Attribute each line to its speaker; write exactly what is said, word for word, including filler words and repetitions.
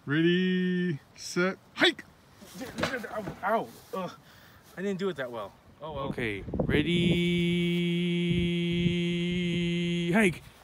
Speaker 1: Ready, set, hike!
Speaker 2: Ow, ow. Ugh. I didn't do it that well. Oh, well.
Speaker 3: Okay, ready, hike.